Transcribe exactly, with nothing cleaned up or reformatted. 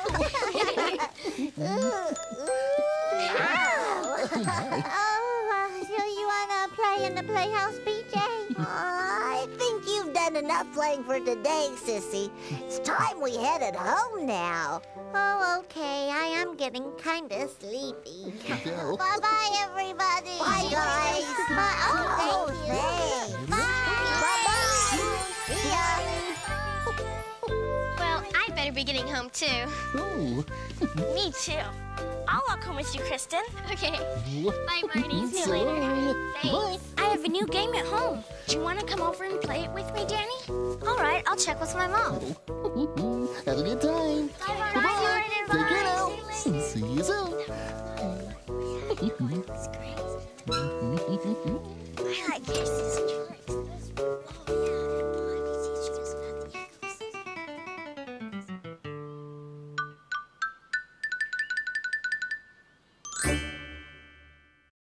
Oh, so you wanna play in the playhouse, B J? Uh, I think you've done enough playing for today, Sissy. It's time we headed home now. Oh, okay. I am getting kinda sleepy. Go. Bye-bye, everybody. Bye, guys. Bye. Oh, Oh, thank you. thanks. Bye. Bye-bye. See ya. Well, I better be getting home, too. Oh. Me too. I'll walk home with you, Kristen. Okay. Bye, Marty. See you So, later. bye. Thanks. I have a new game at home. Do you want to come over and play it with me, Danny? All right, I'll check with my mom. Have a good time. Bye, Marty. Bye-bye. Take care now. See you later. See you soon. I like Kirsty's tricks. Bye.